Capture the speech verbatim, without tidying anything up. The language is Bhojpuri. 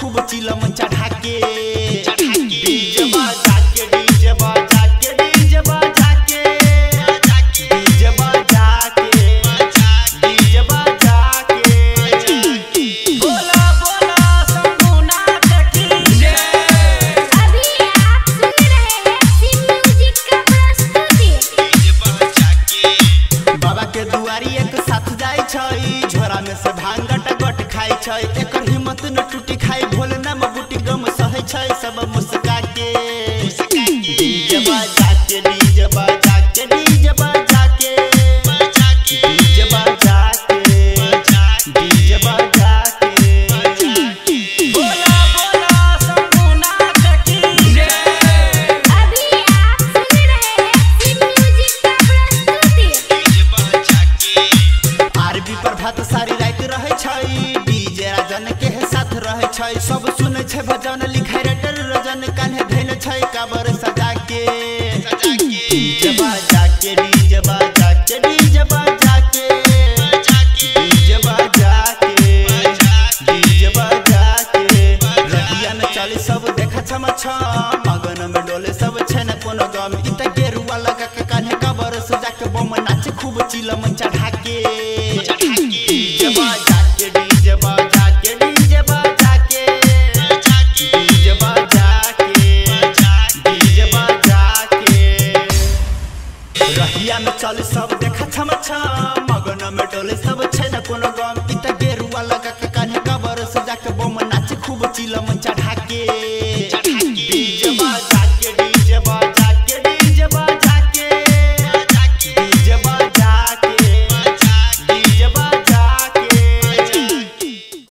खूब चिलम चढ़ा के डीजे बजा के डीजे बजा के डीजे बजा के डीजे बजा के डीजे बजा के बोला बोला शंभुनाथ की जय। अभी आप सुन रहे हैं सिम म्यूजिक का प्रस्तुति। डीजे बजा के बाबा के दुआरी एक साथ जाय छै झोरा में से भांग गट खाई छै एकर हिम्मत न टूटी खाई भोले नाम बूटी गम सहै छै सब मुस्का के डीजे बजा के डीजे बजा के डीजे बजा के डीजे बजा के डीजे बजा के बोला बोला शंभुनाथ की जय। अभी आप सुन रहे हैं सिम म्यूजिक का प्रस्तुति। डीजे बजा के आरबी प्रभात सारी रात रहै छै डीजे राजन के साथ रहै छै सब सुनै छै भजन लिखाइ रेटर रजन कान्हे धैल छै काबर सजा के डीजे बजा के डीजे बजा के डीजे बजा के डीजे बजा के डीजे बजा के रहिया में चली सब देखा छम छम मगन में डोले सब छै न कोनो गम इ त गेरुआ लगा के कान्हे काबर सजा के बम नाच खूब चिलम चढ़ा के डीजे बजा के डीजे बजा के डीजे बजा के डीजे बजा के डीजे बजा के रहिया में चल सब देखा छम छम मगन में डोले सब छै न कोनो गम इ त गेरुआ लगा के